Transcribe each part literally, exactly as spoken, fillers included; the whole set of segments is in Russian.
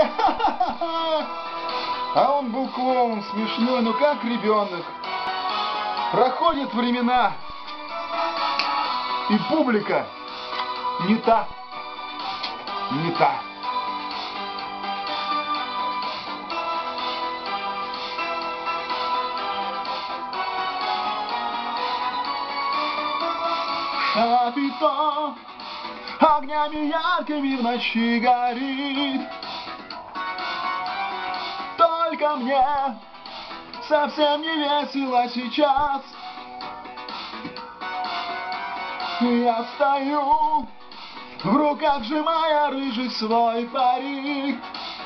А он был клоун, смешной, ну как ребенок. Проходят времена, и публика не та, не та. Шапито огнями яркими в ночи горит. Только мне совсем не весело сейчас. Я стою, в руках сжимая рыжий свой парик.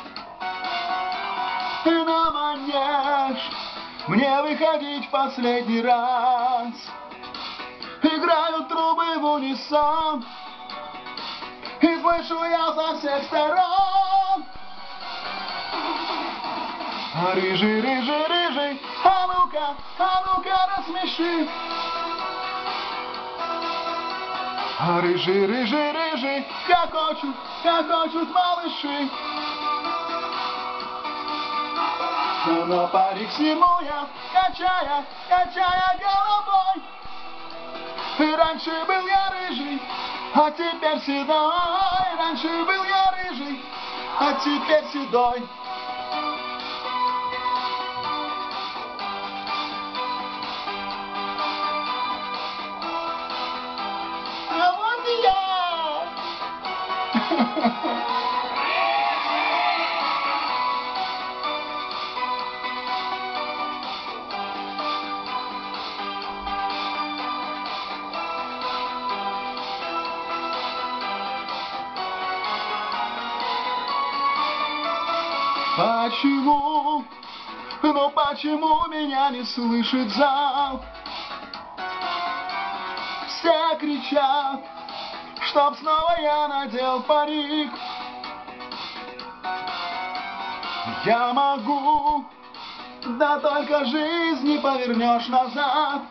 И на манеж мне выходить в последний раз. Играют трубы в унисон, и слышу я со всех сторон: рыжий, рыжий, рыжий, а ну-ка, а ну-ка рассмеши. Рыжий, рыжий, рыжий, хохочут, хохочут малыши. Но парик сниму я, качая, качая головой. И раньше был я рыжий, а теперь седой. Раньше был я рыжий, а теперь седой. А вот и я! Почему, ну почему меня не слышит зал? Все кричат, чтоб снова я надел парик. Я могу, да только жизнь не повернешь назад.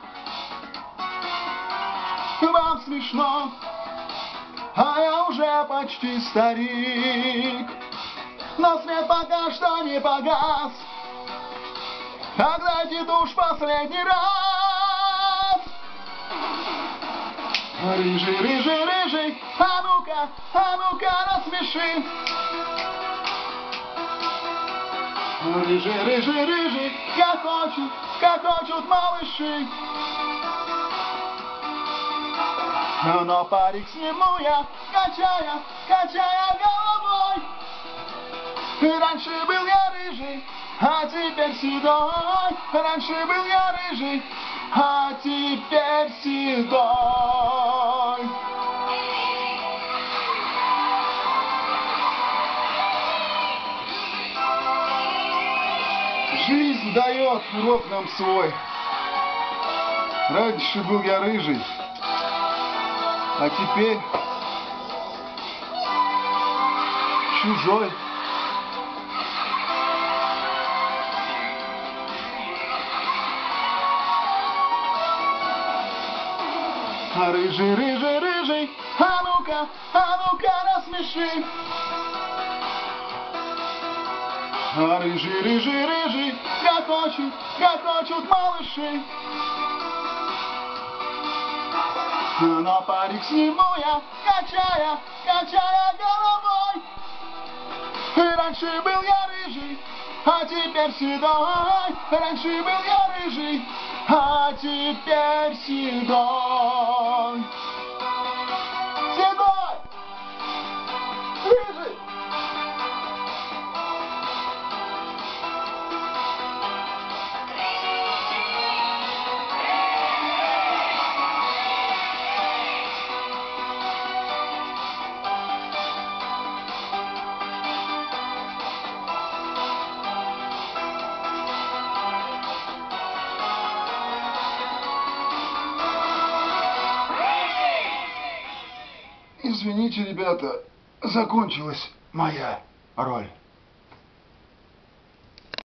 Вам смешно, а я уже почти старик. Но свет пока что не погас. Отдайте душ последний раз. Рыжий, рыжий, рыжий, а ну-ка, а ну-ка рассмеши. Рыжий, рыжий, рыжий, хохочут, хохочут малыши. Но парик сниму я, качая, качая головой. И раньше был я рыжий, а теперь седой. Раньше был я рыжий, а теперь седой. Жизнь дает урок нам свой. Раньше был я рыжий, а теперь чужой. Рыжий, рыжий, рыжий, а ну-ка, а ну-ка рассмеши. Рыжий, рыжий, рыжий, хохочут, хохочут малыши. Но парик сниму я, качая, качая головой. И раньше был я рыжий, а теперь седой. Раньше был я рыжий, а теперь седой. Седой! Рыжий! Извините, ребята, закончилась моя роль.